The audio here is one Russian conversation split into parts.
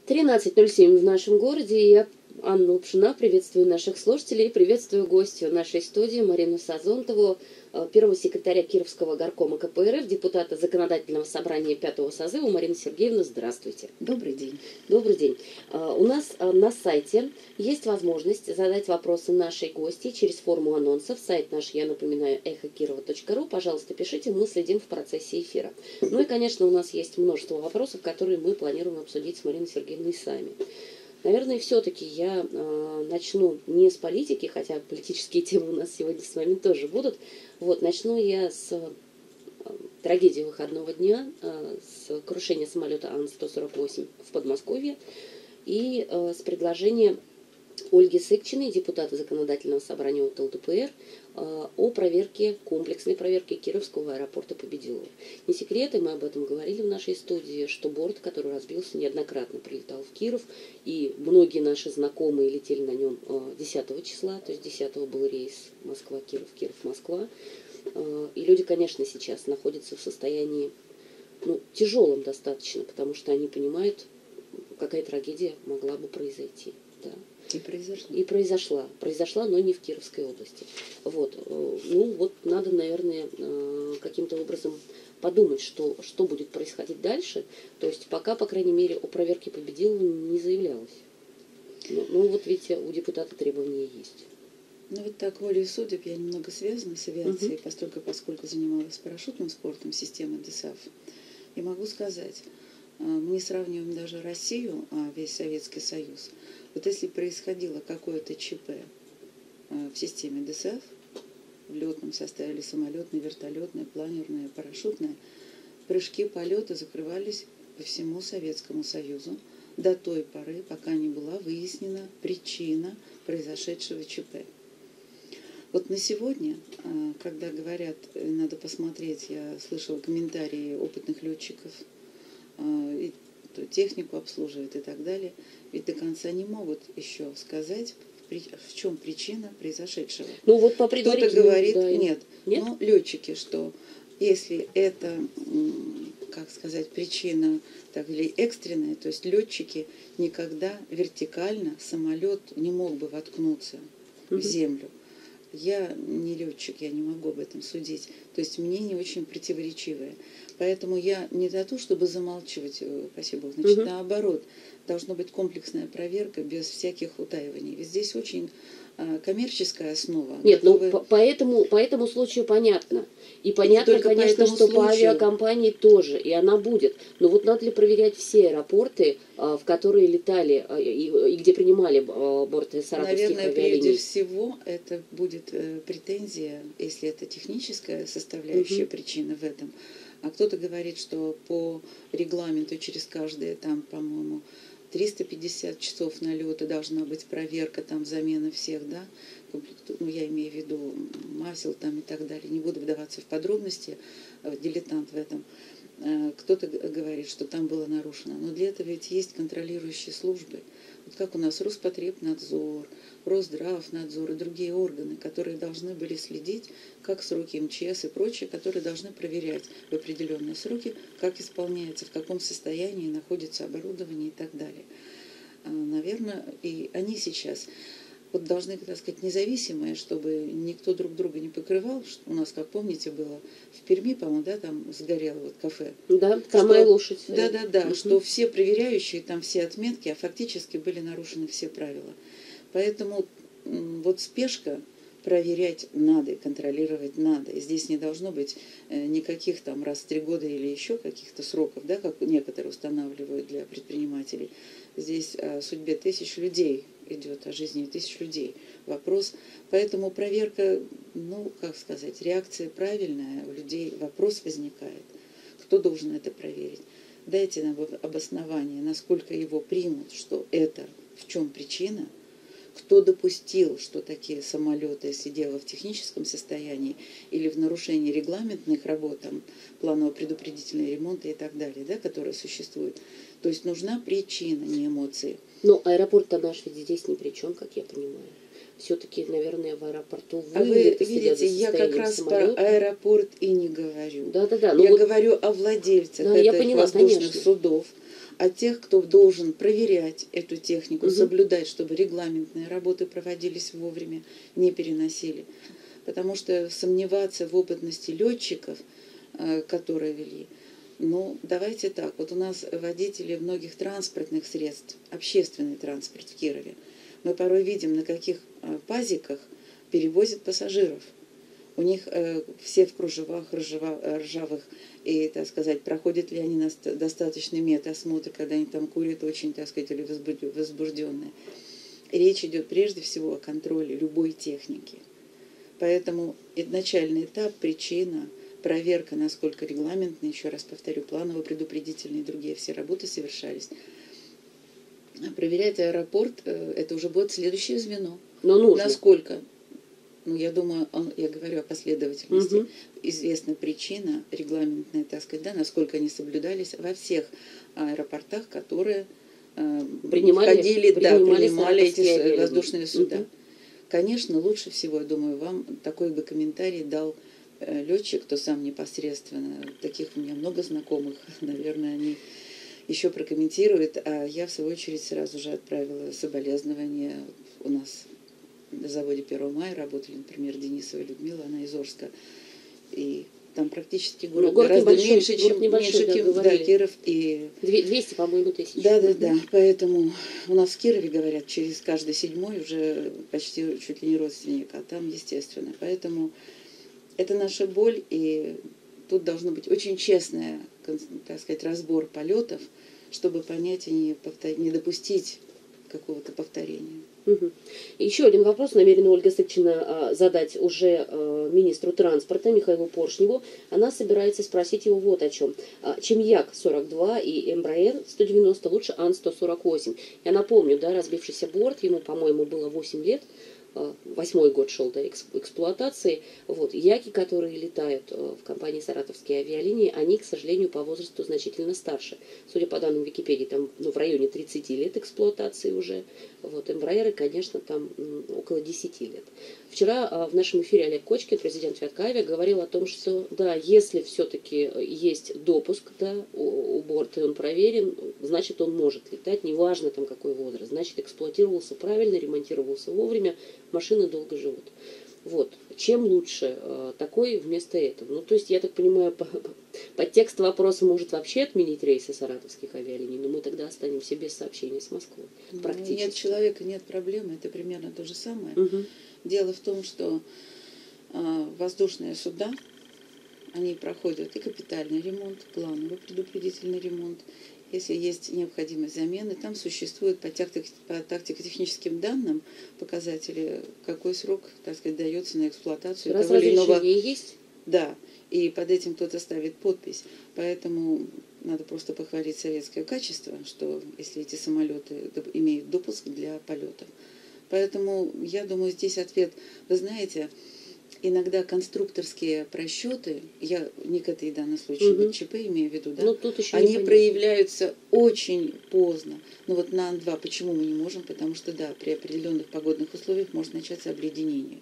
13:07 в нашем городе, и я, Анна Лапшина, приветствую наших слушателей, приветствую гостью нашей студии Марину Сазонтову, первого секретаря Кировского горкома КПРФ, депутата Законодательного собрания 5-го созыва. Марина Сергеевна, здравствуйте. Добрый день. Добрый день. У нас на сайте есть возможность задать вопросы нашей гости через форму анонсов. Сайт наш, я напоминаю, эхокирова.ру. Пожалуйста, пишите, мы следим в процессе эфира. Ну и, конечно, у нас есть множество вопросов, которые мы планируем обсудить с Мариной Сергеевной сами. Наверное, все-таки я начну не с политики, хотя политические темы у нас сегодня с вами тоже будут. Вот, начну я с трагедии выходного дня, с крушения самолета Ан-148 в Подмосковье и с предложения Ольги Сыкчиной, депутата Законодательного собрания от ЛДПР, о проверке, комплексной проверке Кировского аэропорта Победилова. Не секрет, и мы об этом говорили в нашей студии, что борт, который разбился, неоднократно прилетал в Киров, и многие наши знакомые летели на нем 10 числа, то есть 10 был рейс Москва-Киров, Киров-Москва. И люди, конечно, сейчас находятся в состоянии тяжелом достаточно, потому что они понимают, какая трагедия могла бы произойти. Да. И произошла. И произошла, но не в Кировской области. Вот. Надо, наверное, каким-то образом подумать, что будет происходить дальше. То есть пока, по крайней мере, о проверке Победилова не заявлялось. Видите, у депутата требования есть. Так, волей судеб, я немного связана с авиацией, поскольку занималась парашютным спортом, системой ДСАФ. И могу сказать, мы не сравниваем даже Россию, а весь Советский Союз. Вот если происходило какое-то ЧП в системе ДСАФ, в летном составе, или самолетное, вертолетное, планерное, парашютное, прыжки, полеты закрывались по всему Советскому Союзу до той поры, пока не была выяснена причина произошедшего ЧП. Вот на сегодня, когда говорят, надо посмотреть, я слышала комментарии опытных летчиков, технику обслуживают и так далее, ведь до конца не могут еще сказать, в чем причина произошедшего. По предварительному... Кто-то говорит, да, нет. Летчики, что если это, причина или экстренная, то есть летчики никогда вертикально самолет не мог бы воткнуться в землю. Я не летчик, я не могу об этом судить. То есть мнение очень противоречивое. Поэтому я не за то, чтобы замалчивать, спасибо, наоборот, должна быть комплексная проверка без всяких утаиваний. Ведь здесь очень коммерческая основа. Нет, по этому случаю понятно. И понятно, конечно, что по авиакомпании тоже, и она будет. Но надо ли проверять все аэропорты, в которые летали и где принимали борты саратовских авиалиний? Наверное, прежде всего это будет претензия, если это техническая составляющая причина в этом. А кто-то говорит, что по регламенту через каждые, по-моему, 350 часов налета должна быть проверка, замена всех, да, я имею в виду масел и так далее. Не буду вдаваться в подробности, дилетант в этом. Кто-то говорит, что там было нарушено. Но для этого ведь есть контролирующие службы. Вот как у нас Роспотребнадзор, Росздравнадзор и другие органы, которые должны были следить, как сроки МЧС и прочее, которые должны проверять в определенные сроки, как исполняется, в каком состоянии находится оборудование и так далее. Наверное, и они сейчас должны, независимые, чтобы никто друг друга не покрывал. У нас, как помните, было в Перми, по-моему, да, там сгорело кафе. Да, «Хромая лошадь». Да, что все проверяющие, все отметки, а фактически были нарушены все правила. Поэтому спешка проверять надо и контролировать надо. И здесь не должно быть никаких раз в 3 года или еще каких-то сроков, да, как некоторые устанавливают для предпринимателей. Здесь о судьбе тысяч людей идет, о жизни тысяч людей вопрос. Поэтому проверка, реакция правильная, у людей вопрос возникает. Кто должен это проверить? Дайте нам обоснование, насколько его примут, что это, в чем причина, кто допустил, что такие самолеты, если дело в техническом состоянии или в нарушении регламентных работ, планово-предупредительные ремонты и так далее, да, которые существуют. То есть нужна причина, не эмоции. Но аэропорт-то наш ведь здесь ни при чем, как я понимаю. Все-таки, наверное, в аэропорту вы видите, я как раз самолета. Про аэропорт и не говорю. Да. Я говорю о владельцах этих воздушных судов, а тех, кто должен проверять эту технику, соблюдать, чтобы регламентные работы проводились вовремя, не переносили. Потому что сомневаться в опытности летчиков, которые вели, ну, давайте так, вот у нас водители многих транспортных средств, общественный транспорт в Кирове, мы порой видим, на каких пазиках перевозят пассажиров. У них все в кружевах ржавых, и, так сказать, проходят ли они достаточный медосмотр, когда они там курят очень, так сказать, или возбужденные. Речь идет прежде всего о контроле любой техники. Поэтому начальный этап, причина, проверка, насколько регламентно, еще раз повторю, планово-предупредительные и другие все работы совершались. Проверять аэропорт, это уже будет следующее звено. Но нужно. Насколько? Ну, я думаю, я говорю о последовательности. Известна причина регламентная, так сказать, да, насколько они соблюдались во всех аэропортах, которые принимали эти воздушные суда. Конечно, лучше всего, я думаю, вам такой бы комментарий дал летчик, кто сам непосредственно. Таких у меня много знакомых, наверное, они еще прокомментируют, а я, в свою очередь, сразу же отправила соболезнования. У нас на заводе 1 мая работали, например, Денисова Людмила, она из Орска. И там практически город гораздо меньше, чем Киров. И 200, по-моему, тысяч. Да. Поэтому у нас в Кирове, говорят, через каждый 7-й уже почти чуть ли не родственник, а там, естественно. Поэтому это наша боль, и тут должно быть очень честный, так сказать, разбор полетов, чтобы понять и не допустить какого-то повторения. Еще один вопрос намерена Ольга Сычина задать уже министру транспорта Михаилу Поршневу. Она собирается спросить его вот о чем. Чем Як-42 и Embraer 190 лучше Ан-148? Я напомню, да, разбившийся борт, ему, по-моему, было 8 лет. 8-й год шел до эксплуатации. Вот. Яки, которые летают в компании «Саратовские авиалинии», они, к сожалению, по возрасту значительно старше. Судя по данным Википедии, там в районе 30 лет эксплуатации уже. Вот. Эмбраеры, конечно, там около 10 лет. Вчера в нашем эфире Олег Кочкин, президент Вяткавиа, говорил о том, что да, если все-таки есть допуск, да, у борта, и он проверен, значит, он может летать, неважно там какой возраст, значит, эксплуатировался правильно, ремонтировался вовремя, машины долго живут. Вот. Чем лучше такой вместо этого? Ну, то есть, я так понимаю, подтекст вопроса может вообще отменить рейсы саратовских авиалиний, но мы тогда останемся без сообщений с Москвой. Практически. Нет человека, нет проблемы, это примерно то же самое. Дело в том, что воздушные суда, они проходят и капитальный ремонт, плановый предупредительный ремонт. Если есть необходимость замены, там существует по тактико-техническим данным показатели, какой срок, так сказать, дается на эксплуатацию раз того или иного. Есть? Да, и под этим кто-то ставит подпись. Поэтому надо просто похвалить советское качество, что если эти самолеты имеют допуск для полетов. Поэтому я думаю, здесь ответ, вы знаете, иногда конструкторские просчеты, я не к этой данной случае, вот ЧП имею в виду, да, тут еще они проявляются очень поздно. Но вот на Ан-2 почему мы не можем? Потому что, да, при определенных погодных условиях может начаться обледенение.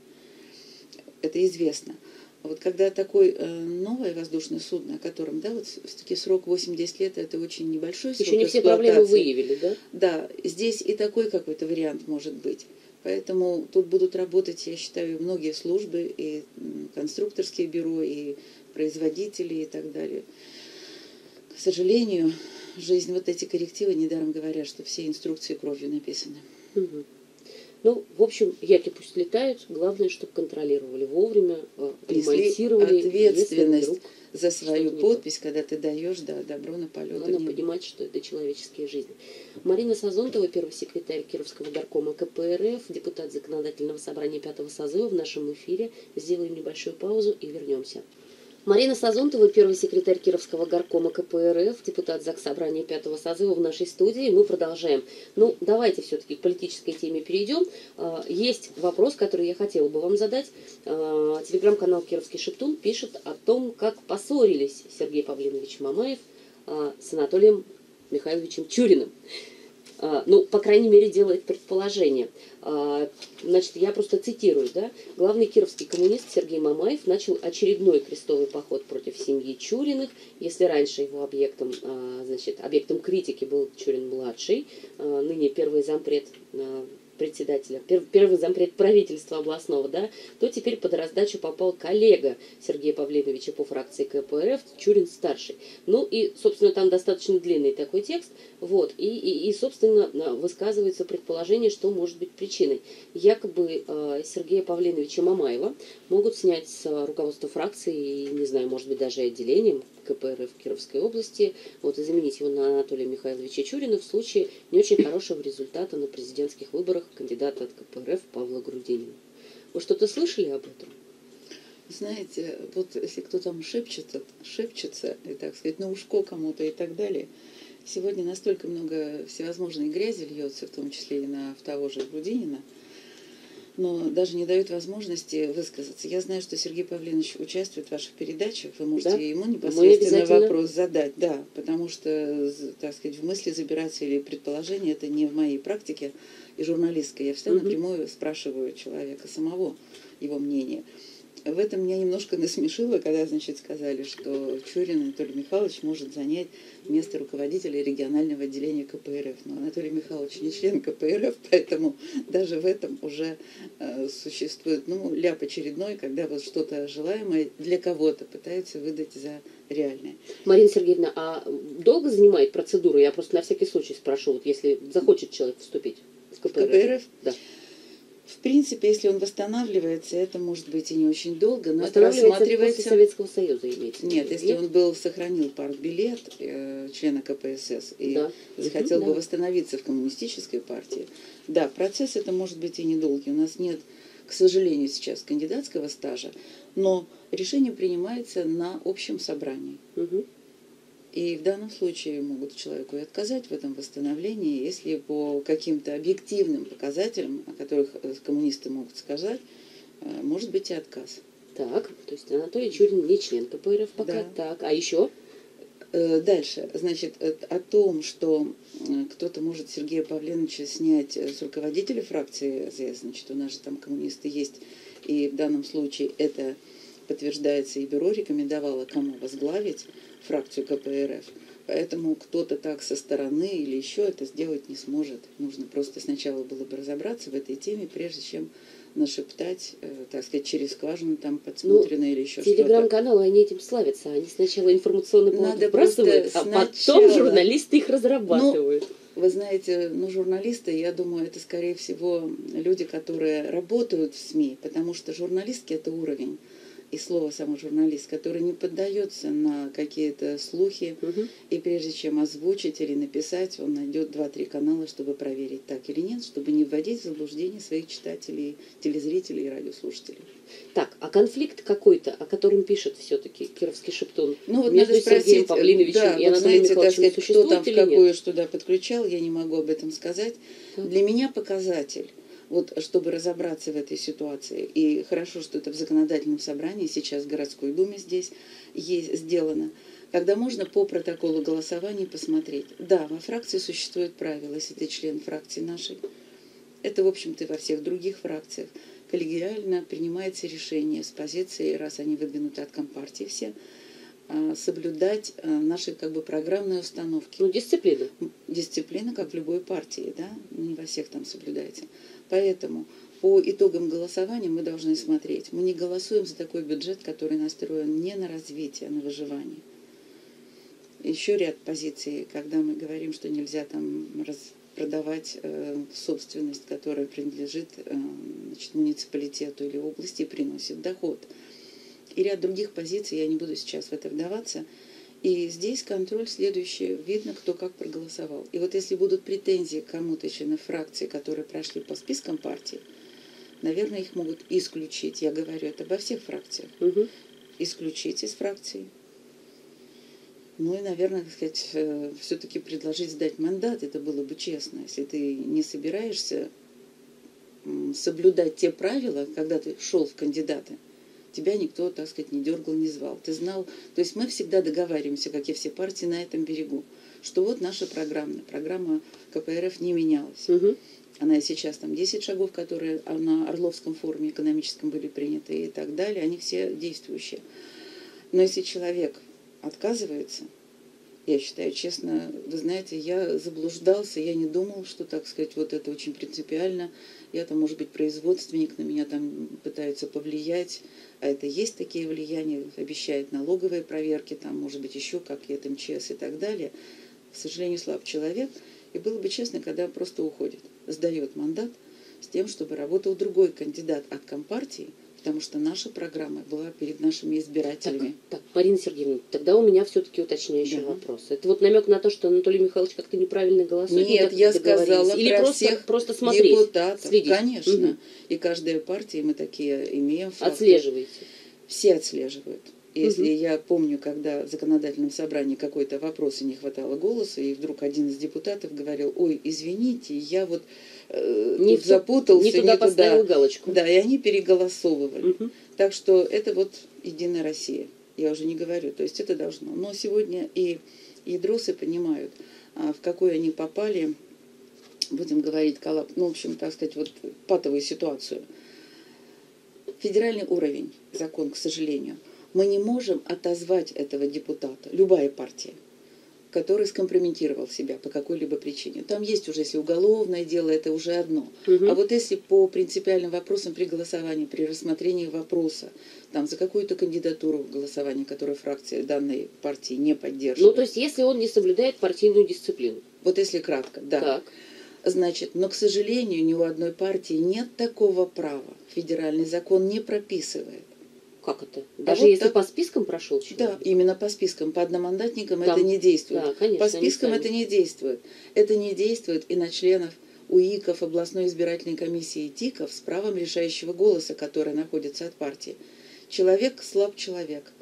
Это известно. Вот когда такое новое воздушное судно, о котором, да, вот все-таки срок 8-10 лет, это очень небольшой срок. Еще не все проблемы выявили, да? Да, здесь и такой какой-то вариант может быть. Поэтому тут будут работать, я считаю, многие службы, и конструкторские бюро, и производители, и так далее. К сожалению, жизнь, вот эти коррективы, недаром говорят, что все инструкции кровью написаны. Ну, в общем, яки пусть летают, главное, чтобы контролировали вовремя, ремонтировали. Ответственность за свою подпись, когда ты даешь добро на полет. Надо понимать, что это человеческие жизни. Марина Сазонтова, первый секретарь Кировского горкома КПРФ, депутат Законодательного собрания 5-го созыва в нашем эфире. Сделаем небольшую паузу и вернемся. Марина Сазонтова, первый секретарь Кировского горкома КПРФ, депутат Заксобрания 5-го созыва в нашей студии. Мы продолжаем. Ну, давайте все-таки к политической теме перейдем. Есть вопрос, который я хотела бы вам задать. Телеграм-канал «Кировский Шептун» пишет о том, как поссорились Сергей Павлинович Мамаев с Анатолием Михайловичем Чуриным. Ну, по крайней мере, делает предположение. Значит, я просто цитирую, да. Главный кировский коммунист Сергей Мамаев начал очередной крестовый поход против семьи Чуриных. Если раньше его объектом критики был Чурин-младший, ныне первый зампред председателя, первый зампред правительства областного, да, то теперь под раздачу попал коллега Сергея Павлиновича по фракции КПРФ Чурин-старший. Ну и, собственно, там достаточно длинный такой текст, вот, и собственно, высказывается предположение, что может быть причиной. Якобы Сергея Павлиновича Мамаева могут снять с руководства фракции, и, не знаю, может быть, даже и отделением КПРФ в Кировской области, вот, и заменить его на Анатолия Михайловича Чурина в случае не очень хорошего результата на президентских выборах кандидата от КПРФ Павла Грудинина. Вы что-то слышали об этом? Знаете, вот если кто там шепчется, и, так сказать, на ушко кому-то и так далее, сегодня настолько много всевозможной грязи льется, в том числе и на того же Грудинина, но даже не дают возможности высказаться. Я знаю, что Сергей Павлович участвует в ваших передачах, вы можете ему непосредственно вопрос задать, да, потому что, так сказать, в мысли забираться или предположения, это не в моей практике и журналистской. Я всегда напрямую спрашиваю человека самого, его мнение. В этом меня немножко насмешило, когда, значит, сказали, что Чурин Анатолий Михайлович может занять место руководителя регионального отделения КПРФ. Но Анатолий Михайлович не член КПРФ, поэтому даже в этом уже существует ляп очередной, когда вот что-то желаемое для кого-то пытаются выдать за реальное. Марина Сергеевна, а долго занимает процедура? Я просто на всякий случай спрошу, вот если захочет человек вступить в КПРФ. В КПРФ? Да. В принципе, если он восстанавливается, это может быть и не очень долго, но это рассматривается после Советского Союза, имеется. Нет, если он сохранил партбилет члена КПСС и захотел бы восстановиться в коммунистической партии, да, процесс это может быть и недолгий. У нас нет, к сожалению, сейчас кандидатского стажа, но решение принимается на общем собрании. И в данном случае могут человеку и отказать в этом восстановлении, если по каким-то объективным показателям, о которых коммунисты могут сказать, может быть и отказ. Так, то есть Анатолий Чурин не член КПРФ пока. Да. Так, а еще? Дальше, значит, о том, что кто-то может Сергея Павловича снять с руководителя фракции АЗС, значит, у нас же там коммунисты есть, и в данном случае это подтверждается, и бюро рекомендовало, кому возглавить фракцию КПРФ. Поэтому кто-то так со стороны или еще это сделать не сможет. Нужно просто сначала было бы разобраться в этой теме, прежде чем нашептать, так сказать, через скважину там подсмотрено или еще что-то. Телеграм-каналы, они этим славятся. Они сначала информационный повод вбрасывают, а потом журналисты их разрабатывают. Вы знаете, журналисты, я думаю, это, скорее всего, люди, которые работают в СМИ, потому что журналистки – это уровень. И слово само журналист, который не поддается на какие-то слухи, и прежде чем озвучить или написать, он найдет 2-3 канала, чтобы проверить, так или нет, чтобы не вводить в заблуждение своих читателей, телезрителей и радиослушателей. Так, а конфликт какой-то, о котором пишет все-таки Кировский Шептун, вот между Сергеем Павлиновичем и Анатолием Михайловичем, кто там в какую туда подключал, я не могу об этом сказать. Для меня показатель. Вот, чтобы разобраться в этой ситуации. И хорошо, что это в законодательном собрании, сейчас в городской думе здесь есть сделано, когда можно по протоколу голосования посмотреть. Да, во фракции существует правило, если ты член фракции нашей, это, в общем-то, во всех других фракциях, коллегиально принимается решение с позиции, раз они выдвинуты от Компартии все, соблюдать наши программные установки. Дисциплина. Дисциплина, как в любой партии, да, не во всех там соблюдается. Поэтому по итогам голосования мы должны смотреть. Мы не голосуем за такой бюджет, который настроен не на развитие, а на выживание. Еще ряд позиций, когда мы говорим, что нельзя там продавать собственность, которая принадлежит муниципалитету или области и приносит доход. И ряд других позиций, я не буду сейчас в это вдаваться. И здесь контроль следующий. Видно, кто как проголосовал. И вот если будут претензии к кому-то членов фракции, которые прошли по спискам партии, наверное, их могут исключить. Я говорю это обо всех фракциях. Исключить из фракции. Ну и, наверное, так сказать, все-таки предложить сдать мандат. Это было бы честно. Если ты не собираешься соблюдать те правила, когда ты шел в кандидаты, тебя никто, так сказать, не дергал, не звал. Ты знал, то есть мы всегда договариваемся, как и все партии на этом берегу, что вот наша программа КПРФ не менялась. Угу. Она и сейчас там 10 шагов, которые на Орловском форуме экономическом были приняты и так далее, они все действующие. Но если человек отказывается, я считаю, честно, вы знаете, я заблуждался, я не думал, что, так сказать, вот это очень принципиально. Я там, может быть, производственник, на меня там пытаются повлиять, а это есть такие влияния, обещают налоговые проверки, там, может быть, еще как-то МЧС и так далее. К сожалению, слаб человек, и было бы честно, когда он просто уходит, сдает мандат с тем, чтобы работал другой кандидат от Компартии, потому что наша программа была перед нашими избирателями. Так, Марина Сергеевна, тогда у меня все-таки уточняющий Да. вопрос. Это вот намек на то, что Анатолий Михайлович как-то неправильно голосует? Нет, так я договорились? сказала Или про просто всех смотреть, депутатов. следить? Конечно. Мгм. И каждая партия, мы такие имеем факты. Отслеживаете? Все отслеживают. Если Мгм. я помню, когда в законодательном собрании какой-то вопрос и не хватало голоса, и вдруг один из депутатов говорил: ой, извините, я вот Не тут запутался, не туда поставил галочку. Да, и они переголосовывали. Мгм. Так что это вот Единая Россия. Я уже не говорю, то есть это должно. Но сегодня и ядросы понимают, в какой они попали, будем говорить, ну, в общем, так сказать, вот патовую ситуацию. Федеральный уровень, закон, к сожалению, мы не можем отозвать этого депутата, любая партия, который скомпрометировал себя по какой-либо причине. Там есть уже, если уголовное дело, это уже одно. Мгм. А вот если по принципиальным вопросам при голосовании, при рассмотрении вопроса, там, за какую-то кандидатуру в голосовании, которую фракция данной партии не поддерживает. Ну, то есть, если он не соблюдает партийную дисциплину. Вот если кратко, да. Так. Значит, но, к сожалению, ни у одной партии нет такого права. Федеральный закон не прописывает. Как это? Даже вот если так. по спискам прошел человек? Да, именно по спискам. По одномандатникам Там, это не действует. да, конечно, По спискам они это сами. не действует. Это не действует и на членов УИКов, областной избирательной комиссии ТИКов с правом решающего голоса, которые находятся от партии. Человек слаб человек.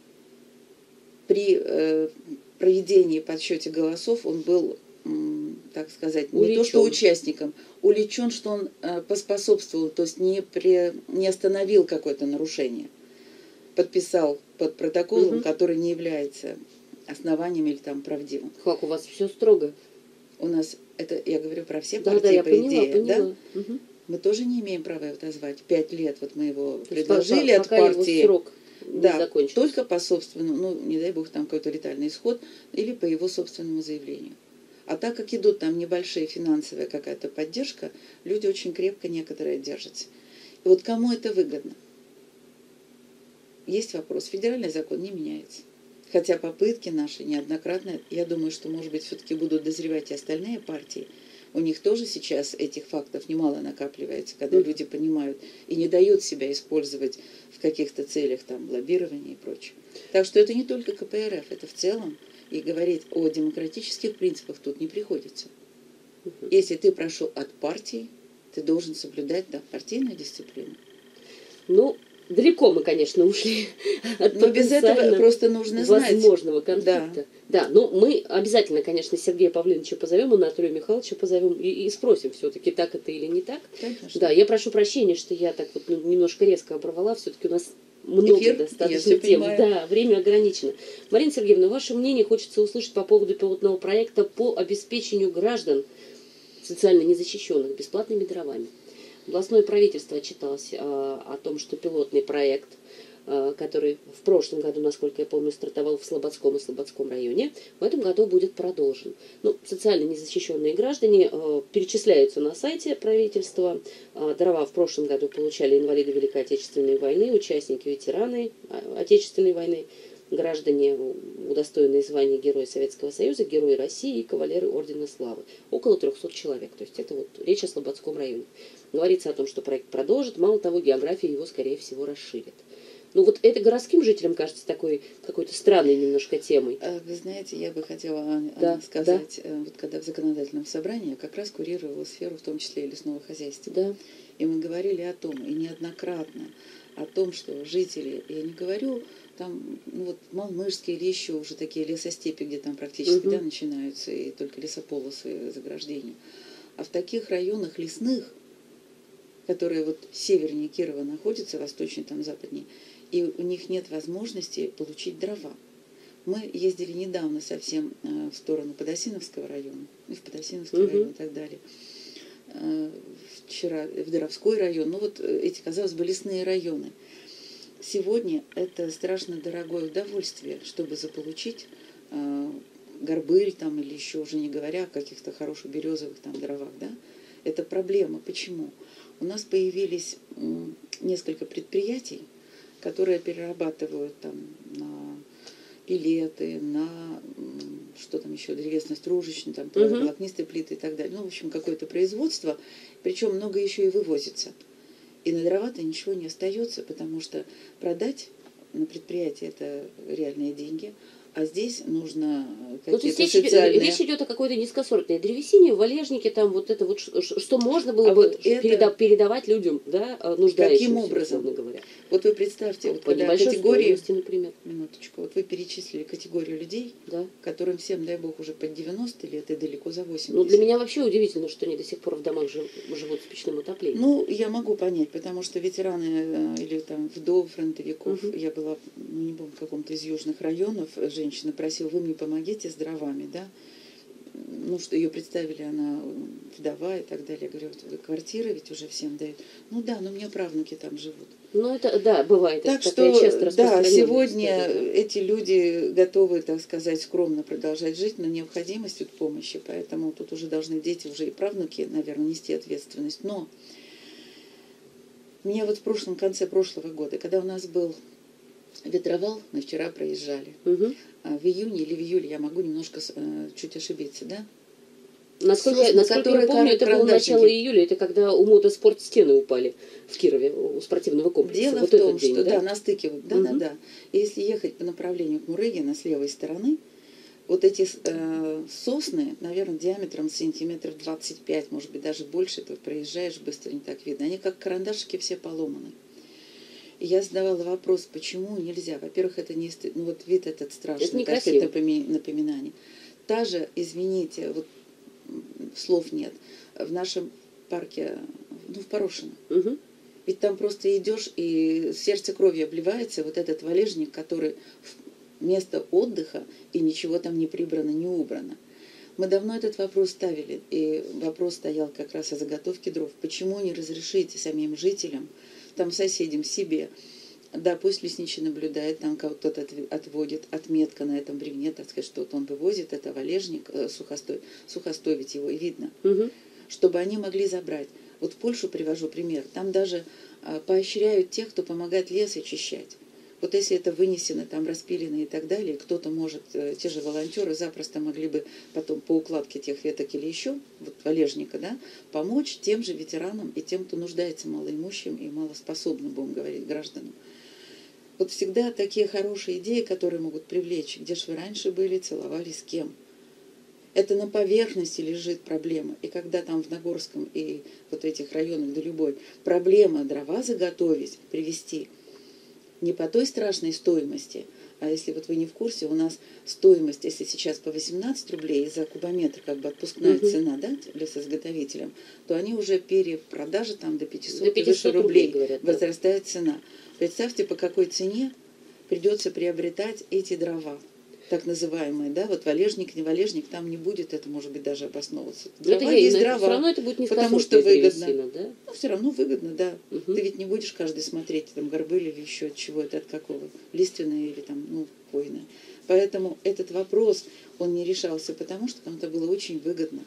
При проведении подсчете голосов он был, так сказать, не то что участником, увлечен, что он поспособствовал, то есть не остановил какое-то нарушение. Подписал под протоколом, Угу. который не является основанием или там правдивым. Как у вас все строго? У нас, это я говорю про все Да, партии, да, я по поняла, идее, поняла. да? Угу. Мы тоже не имеем права его отозвать. 5 лет вот мы его То есть предложили от пока партии. его срок не Да, закончился. только по собственному, ну, не дай бог, там какой-то летальный исход, или по его собственному заявлению. А так как идут там небольшие финансовая какая-то поддержка, люди очень крепко некоторые держатся. И вот кому это выгодно? Есть вопрос. Федеральный закон не меняется. Хотя попытки наши неоднократно, я думаю, что, может быть, все-таки будут дозревать и остальные партии. У них тоже сейчас этих фактов немало накапливается, когда люди понимают и не дают себя использовать в каких-то целях, там, лоббирования и прочее. Так что это не только КПРФ, это в целом. И говорить о демократических принципах тут не приходится. Если ты прошел от партии, ты должен соблюдать, да, партийную дисциплину. Ну, далеко мы, конечно, ушли от Но без этого просто нужно знать. возможного конфликта. Да, ну мы обязательно, конечно, Сергея Павловича позовем, Анатолия Михайловича позовем и спросим все-таки, так это или не так. Конечно. Да, я прошу прощения, что я так вот немножко резко оборвала, все-таки у нас много Эфир, достаточно тем. Да, время ограничено. Марина Сергеевна, ваше мнение хочется услышать по поводу пилотного проекта по обеспечению граждан социально незащищенных бесплатными дровами. Областное правительство отчиталось о том, что пилотный проект, который в прошлом году, насколько я помню, стартовал в Слободском и Слободском районе, в этом году будет продолжен. Ну, социально незащищенные граждане перечисляются на сайте правительства. Дрова в прошлом году получали инвалиды Великой Отечественной войны, участники, ветераны Отечественной войны, граждане, удостоенные звания Героя Советского Союза, Герои России и кавалеры Ордена Славы. Около 300 человек. То есть это вот речь о Слободском районе. Говорится о том, что проект продолжит. Мало того, география его, скорее всего, расширит. Ну вот это городским жителям кажется такой какой-то странной немножко темой. Вы знаете, я бы хотела сказать, вот когда в законодательном собрании как раз курировала сферу, в том числе и лесного хозяйства. Да. И мы говорили о том, и неоднократно, о том, что жители, я не говорю, там, ну вот Малмыжские или еще уже такие лесостепи, где там практически да, начинаются, и только лесополосы заграждения. А в таких районах лесных, которые вот севернее Кирова находятся, восточнее, там западнее, и у них нет возможности получить дрова. Мы ездили недавно совсем в сторону Подосиновского района, в Подосиновский район и так далее. Вчера в Доровской район, ну вот эти, казалось бы, лесные районы. Сегодня это страшно дорогое удовольствие, чтобы заполучить горбыль там, или еще уже не говоря о каких-то хороших березовых там дровах. Да? Это проблема. Почему? У нас появились несколько предприятий, которые перерабатывают там на пилеты, на что там еще, древесно-стружечные, там, волокнистые плиты и так далее. Ну, в общем, какое-то производство, причем много еще и вывозится. И на дрова-то ничего не остается, потому что продать на предприятии это реальные деньги, а здесь нужно какие-то социальные... Речь идет о какой-то низкосортной древесине, валежнике, там вот это вот, что можно было бы вот передавать людям, да, нуждающимся. Каким образом? Говоря. Вот вы представьте, вот когда категории... Например. Минуточку, вот вы перечислили категорию людей, да, которым всем, дай бог, уже под 90 лет и далеко за 80. Ну, для меня вообще удивительно, что они до сих пор в домах живут с печным отоплением. Ну, я могу понять, потому что ветераны или там вдовы фронтовиков, я была, не помню, в каком-то из южных районов, женщина просила, вы мне помогите с дровами, да, ну, что ее представили, она вдова и так далее. Я говорю, вот квартиры ведь уже всем дают. Ну да, но у меня правнуки там живут. Ну, это, да, бывает. Так что, да, сегодня эти люди готовы, так сказать, скромно продолжать жить, но необходимость тут помощи, поэтому тут уже должны дети, уже и правнуки, наверное, нести ответственность. Но мне вот в конце прошлого года, когда у нас был ветровал, мы вчера проезжали, в июне или в июле, я могу немножко чуть ошибиться, да? Насколько я помню, это было начало июля, это когда у мотоспорт стены упали в Кирове, у спортивного комплекса. Дело вот в том, день, что да, на стыке, да. Если ехать по направлению к Мурыгина с левой стороны, вот эти сосны, наверное, диаметром сантиметров 25, может быть, даже больше, ты проезжаешь быстро, не так видно. Они как карандашики все поломаны. И я задавала вопрос, почему нельзя. Во-первых, это не... Ну, вот вид этот страшный, это некрасиво. Напоминание. Та же, извините, вот слов нет, в нашем парке, ну, в Порошино. Ведь там просто идешь, и сердце кровью обливается, вот этот валежник, который место отдыха, и ничего там не прибрано, не убрано. Мы давно этот вопрос ставили, и вопрос стоял как раз о заготовке дров. Почему не разрешите самим жителям, там соседям, себе, да, пусть лесничий наблюдает, там кто-то отводит, отметка на этом бревне, так сказать, что-то он вывозит, это валежник, сухостой ведь его и видно, чтобы они могли забрать. Вот в Польшу привожу пример, там даже поощряют тех, кто помогает лес очищать. Вот если это вынесено, там распилено и так далее, кто-то может, те же волонтеры запросто могли бы потом по укладке тех веток или еще, вот валежника, да, помочь тем же ветеранам и тем, кто нуждается малоимущим и малоспособным, будем говорить, гражданам. Вот всегда такие хорошие идеи, которые могут привлечь, где же вы раньше были, целовались с кем. Это на поверхности лежит проблема. И когда там в Нагорском и вот этих районах, да любой, проблема дрова заготовить, привезти, не по той страшной стоимости, а если вот вы не в курсе, у нас стоимость, если сейчас по 18 рублей за кубометр, как бы отпускная цена, да, лесоизготовителям, то они уже перепродажи там до 500 и выше рублей говорят, возрастает цена. Представьте, по какой цене придется приобретать эти дрова, так называемые, да, вот валежник, не валежник, там не будет, это может быть даже обосновываться. Дрова есть дрова, все равно это будет потому что выгодно. Древесина, да? Ну, все равно выгодно, да. Ты ведь не будешь каждый смотреть, там, горбыль или еще от чего это, от какого, лиственное или там, ну, хвойное. Поэтому этот вопрос, он не решался, потому что там это было очень выгодно.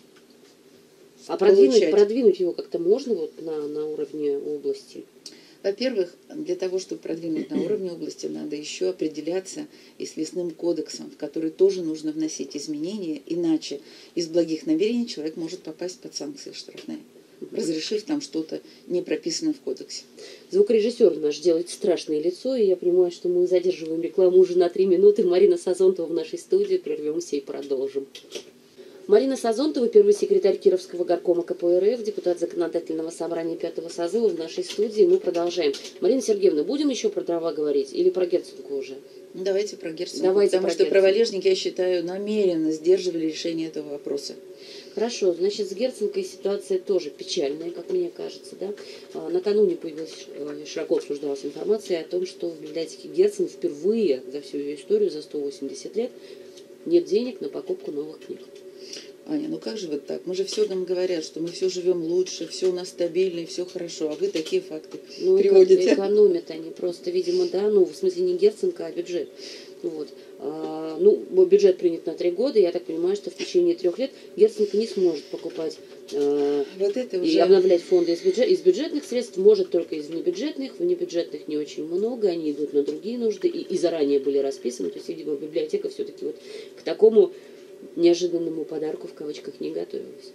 А продвинуть его как-то можно вот на уровне области? Во-первых, для того, чтобы продвинуть на уровне области, надо еще определяться и с лесным кодексом, в который тоже нужно вносить изменения, иначе из благих намерений человек может попасть под санкции штрафные, разрешив там что-то не прописано в кодексе. Звукорежиссер наш делает страшное лицо, и я понимаю, что мы задерживаем рекламу уже на 3 минуты. Марина Сазонтова в нашей студии, прервемся и продолжим. Марина Сазонтова, первый секретарь Кировского горкома КПРФ, депутат Законодательного собрания 5-го созыва в нашей студии. Мы продолжаем. Марина Сергеевна, будем еще про дрова говорить или про Герценку уже? Ну, давайте про Герценку, потому что про валежник, я считаю, намеренно сдерживали решение этого вопроса. Хорошо, значит, с Герценкой ситуация тоже печальная, как мне кажется, да. Накануне появилась, широко обсуждалась информация о том, что в библиотеке Герцен впервые за всю ее историю, за 180 лет, нет денег на покупку новых книг. Аня, ну как же вот так? Мы же все нам говорят, что мы все живем лучше, все у нас стабильно и все хорошо, а вы такие факты приводите. Экономят они просто, видимо, да, ну, в смысле не Герценка, а бюджет. Вот. Бюджет принят на 3 года, я так понимаю, что в течение 3 лет Герценка не сможет покупать вот это уже... и обновлять фонды из бюджетных средств, может только из внебюджетных. Внебюджетных не очень много, они идут на другие нужды и заранее были расписаны. То есть, видимо, библиотека все-таки вот к такому неожиданному подарку в кавычках не готовилась.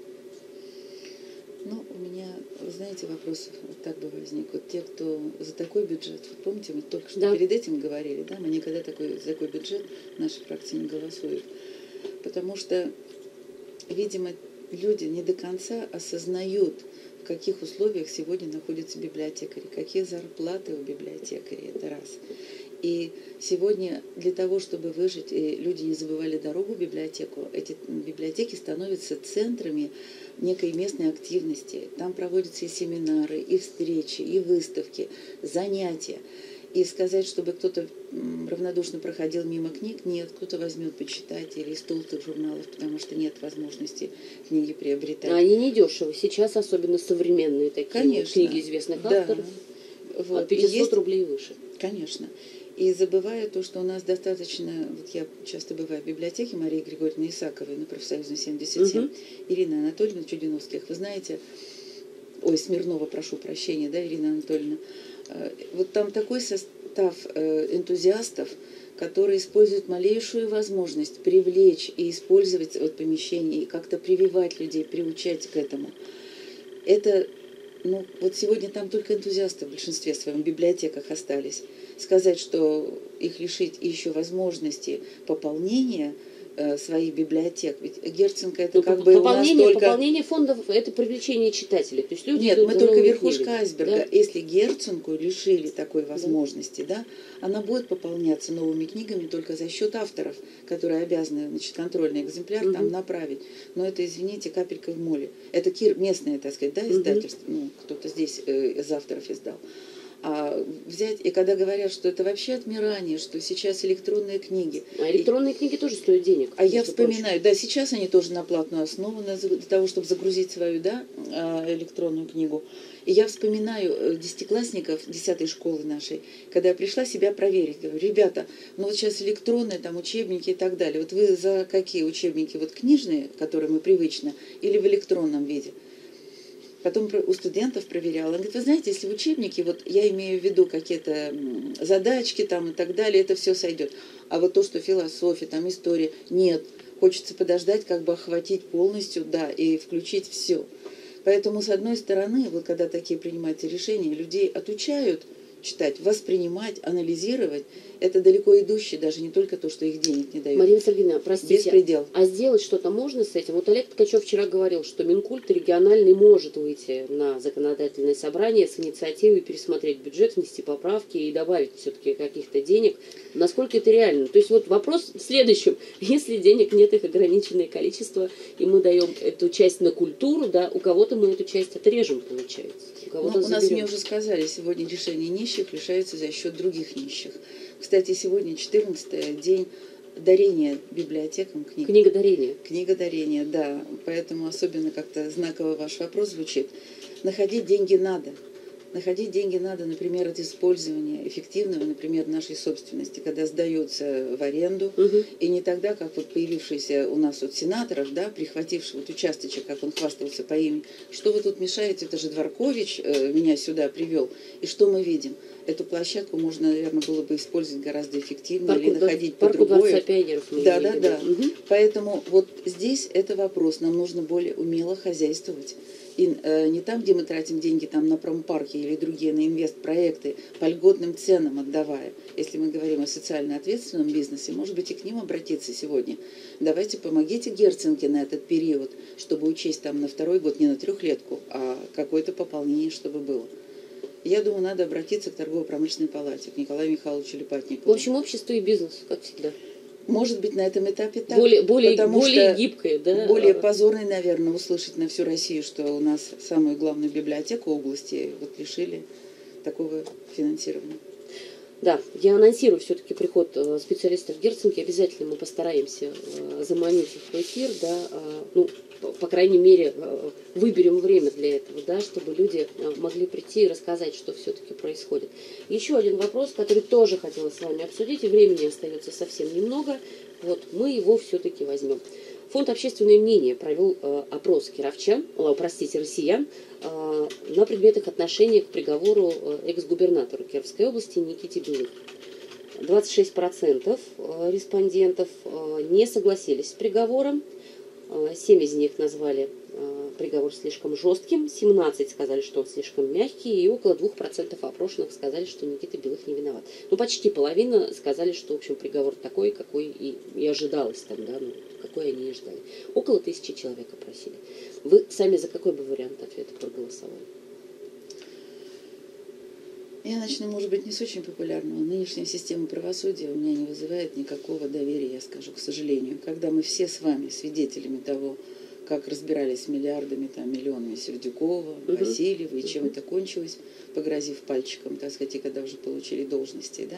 Ну, у меня, знаете, вопрос вот так бы возник. Вот те, кто за такой бюджет, вот помните, мы только что перед этим говорили, да, мы никогда за такой бюджет в нашей фракции не голосуют. Потому что, видимо, люди не до конца осознают, в каких условиях сегодня находятся библиотекари, какие зарплаты у библиотекарей, это раз. И сегодня для того, чтобы выжить, и люди не забывали дорогу в библиотеку, эти библиотеки становятся центрами некой местной активности. Там проводятся и семинары, и встречи, и выставки, занятия. И сказать, чтобы кто-то равнодушно проходил мимо книг, нет, кто-то возьмет почитать или из толстых журналов, потому что нет возможности книги приобретать. Они недешевы. Сейчас особенно современные такие. Конечно. Книги известных авторов. Вот. От 500 рублей выше. Конечно. И забывая то, что у нас достаточно, вот я часто бываю в библиотеке Марии Григорьевны Исаковой на Профсоюзной 77, Ирины Анатольевны Чудиновских, вы знаете, Смирнова, прошу прощения, да, Ирина Анатольевна, вот там такой состав энтузиастов, которые используют малейшую возможность привлечь и использовать вот помещение, и как-то прививать людей, приучать к этому. Это, ну, вот сегодня там только энтузиасты в большинстве своем в библиотеках остались. Сказать, что их лишить еще возможности пополнения своих библиотек. Ведь Герценка это как бы у нас только... Пополнение фондов – это привлечение читателей. То есть люди Нет, мы только верхушка книги, айсберга. Да? Если Герценку лишили такой возможности, да, она будет пополняться новыми книгами только за счет авторов, которые обязаны, значит, контрольный экземпляр там направить. Но это, извините, капелька в море. Это местное, так сказать, да, издательство. Ну, кто-то здесь из авторов издал. А взять, и когда говорят, что это вообще отмирание, что сейчас электронные книги. А электронные книги тоже стоят денег. А я вспоминаю, да, сейчас они тоже на платную основу, для того, чтобы загрузить свою, да, электронную книгу. И я вспоминаю десятиклассников 10-й школы нашей, когда я пришла себя проверить. Говорю, ребята, ну вот сейчас электронные там учебники и так далее. Вот вы за какие учебники? Вот книжные, которые мы привычно, или в электронном виде? Потом у студентов проверяла. Она говорит, вы знаете, если в учебнике, вот я имею в виду какие-то задачки там и так далее, это все сойдет. А вот то, что философия, там история, нет. Хочется подождать, как бы охватить полностью, да, и включить все. Поэтому, с одной стороны, вот когда такие принимаются решения, людей отучают читать, воспринимать, анализировать. Это далеко идущее, даже не только то, что их денег не дают. Марина Сергеевна, простите, беспредел. А сделать что-то можно с этим? Вот Олег Ткачев вчера говорил, что Минкульт региональный может выйти на законодательное собрание с инициативой пересмотреть бюджет, внести поправки и добавить все-таки каких-то денег. Насколько это реально? То есть вот вопрос в следующем. Если денег нет, их ограниченное количество, и мы даем эту часть на культуру, да, у кого-то мы эту часть отрежем, получается. У нас, мне уже сказали, сегодня решение нищих решается за счет других нищих. Кстати, сегодня 14-й день дарения библиотекам книг. Книга дарения. Книга дарения, да. Поэтому особенно как-то знаково ваш вопрос звучит. Находить деньги надо. Находить деньги надо, например, от использования эффективного, например, нашей собственности, когда сдается в аренду, и не тогда, как вот появившийся у нас вот сенаторов, да, прихвативший вот участочек, как он хвастался по имени, что вы тут мешаете, это же Дворкович меня сюда привел, и что мы видим? Эту площадку можно, наверное, было бы использовать гораздо эффективнее или находить по-другому. Да. Поэтому вот здесь это вопрос, нам нужно более умело хозяйствовать. И не там, где мы тратим деньги там, на промпарки или другие, на инвестпроекты, по льготным ценам отдавая. Если мы говорим о социально ответственном бизнесе, может быть, и к ним обратиться сегодня. Давайте помогите Герценке на этот период, чтобы учесть там на второй год, не на трехлетку, а какое-то пополнение, чтобы было. Я думаю, надо обратиться к торгово-промышленной палате, к Николаю Михайловичу Липатникову. В общем, общество и бизнес, как всегда. Может быть, на этом этапе так. Более гибкое, да? Более позорный, наверное, услышать на всю Россию, что у нас самую главную библиотеку области вот лишили такого финансирования. Да, я анонсирую все-таки приход специалистов в Герценке. Обязательно мы постараемся заманить их в эфир, да, ну, по крайней мере, выберем время для этого, да, чтобы люди могли прийти и рассказать, что все-таки происходит. Еще один вопрос, который тоже хотела с вами обсудить, и времени остается совсем немного. Вот, мы его все-таки возьмем. Фонд «Общественное мнение» провел опрос россиян на предмет их отношения к приговору экс-губернатору Кировской области Никите Белых. 26% респондентов не согласились с приговором, 7 из них назвали приговор слишком жестким, 17 сказали, что он слишком мягкий, и около 2% опрошенных сказали, что Никита Белых не виноват. Ну, почти половина сказали, что, в общем, приговор такой, какой и ожидалось там, да, ну, какой они и ждали. Около 1000 человек опросили. Вы сами за какой бы вариант ответа проголосовали? Я начну, может быть, не с очень популярного. Нынешняя система правосудия у меня не вызывает никакого доверия, я скажу, к сожалению. Когда мы все с вами свидетелями того, как разбирались с миллиардами, там, миллионами Сердюкова, Васильева, и чем это кончилось, погрозив пальчиком, так сказать, и когда уже получили должности,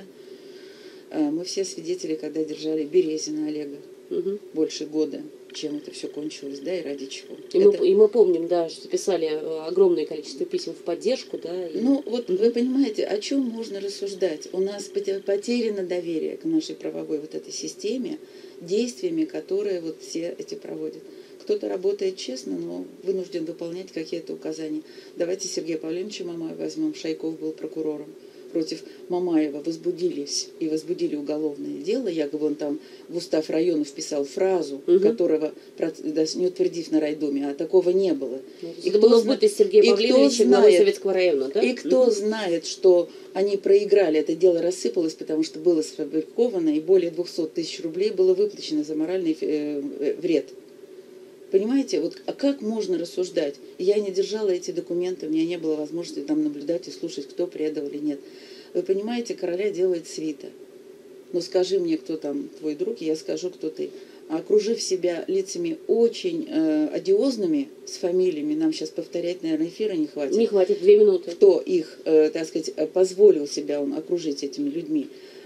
да. Мы все свидетели, когда держали Березина Олега больше года, чем это все кончилось, да, и ради чего. И мы помним, да, что писали огромное количество писем в поддержку, да. И... Ну, вот вы понимаете, о чем можно рассуждать? У нас потеряно доверие к нашей правовой вот этой системе, действиями, которые вот все эти проводят. Кто-то работает честно, но вынужден выполнять какие-то указания. Давайте Сергея Павловича Мамаева возьмем. Шайков был прокурором. Против Мамаева возбудили уголовное дело. Якобы он там в устав района вписал фразу, которого, не утвердив на райдоме, а такого не было. Это было сбыто из Сергея Павловича, главы Советского района, да? И кто знает, что они проиграли, это дело рассыпалось, потому что было сфабриковано, и более 200 тысяч рублей было выплачено за моральный вред. Понимаете, вот а как можно рассуждать? Я не держала эти документы, у меня не было возможности там наблюдать и слушать, кто предал или нет. Вы понимаете, короля делает свита. Но скажи мне, кто там твой друг, и я скажу, кто ты. А окружив себя лицами очень одиозными, с фамилиями, нам сейчас повторять, наверное, эфира не хватит. Не хватит, 2 минуты. Кто их, так сказать, позволил себя он окружить этими людьми.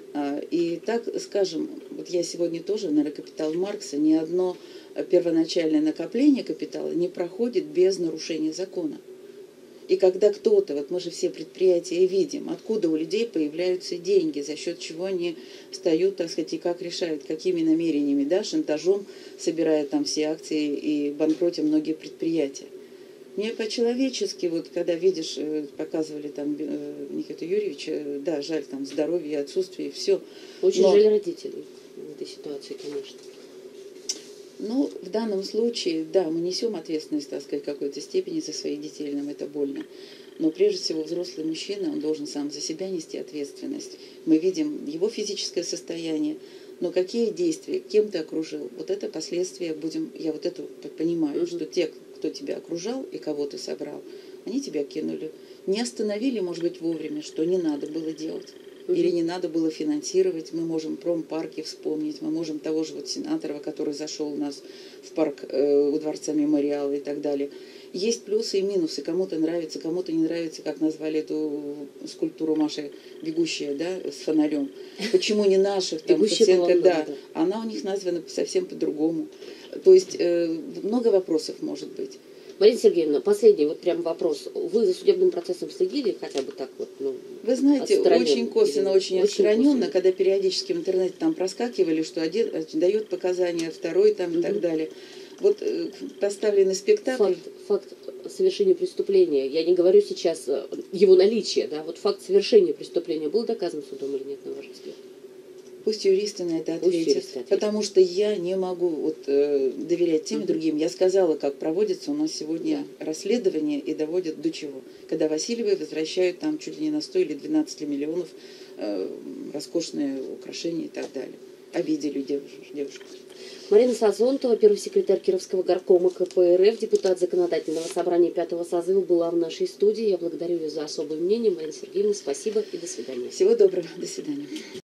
И так, скажем, вот я сегодня тоже на «Капитал Маркса», ни одно первоначальное накопление капитала не проходит без нарушения закона. И когда кто-то, вот мы же все предприятия видим, откуда у людей появляются деньги, за счет чего они встают, так сказать, и как решают, какими намерениями, да, шантажом, собирая там все акции и банкротя многие предприятия. Мне по-человечески, вот когда видишь, показывали там Никиту Юрьевича, да, жаль там здоровья, отсутствие, все. Очень жаль родителей в этой ситуации, конечно. Ну, в данном случае, да, мы несем ответственность, так сказать, в какой-то степени за своих детей, нам это больно. Но прежде всего взрослый мужчина, он должен сам за себя нести ответственность. Мы видим его физическое состояние, но какие действия, кем ты окружил, вот это последствия будем, я вот это понимаю, что те, кто тебя окружал и кого ты собрал, они тебя кинули. Не остановили, может быть, вовремя, что не надо было делать. Или не надо было финансировать. Мы можем промпарки вспомнить, мы можем того же вот Сенаторова, который зашел у нас в парк у Дворца Мемориала и так далее. Есть плюсы и минусы. Кому-то нравится, кому-то не нравится, как назвали эту скульптуру Маши «Бегущая», да, с фонарем. Почему не наших там пациентка, да, она у них названа совсем по-другому. То есть много вопросов может быть. Марина Сергеевна, последний вот прям вопрос. Вы за судебным процессом следили хотя бы так вот? Ну, вы знаете, очень косвенно, очень отстраненно, когда периодически в интернете там проскакивали, что один дает показания, второй там и так далее. Вот поставленный спектакль. Факт совершения преступления, я не говорю сейчас его наличие, да, вот факт совершения преступления был доказан судом или нет, на ваш взгляд? Пусть юристы на это ответят, потому что я не могу вот, доверять тем и другим. Я сказала, как проводится у нас сегодня расследование и доводят до чего. Когда Васильевой возвращают там чуть ли не на 100 или 12 миллионов роскошные украшения и так далее. Обидели девушку. Марина Сазонтова, первый секретарь Кировского горкома КПРФ, депутат Законодательного собрания 5-го созыва, была в нашей студии. Я благодарю ее за особое мнение. Марина Сергеевна, спасибо и до свидания. Всего доброго. До свидания.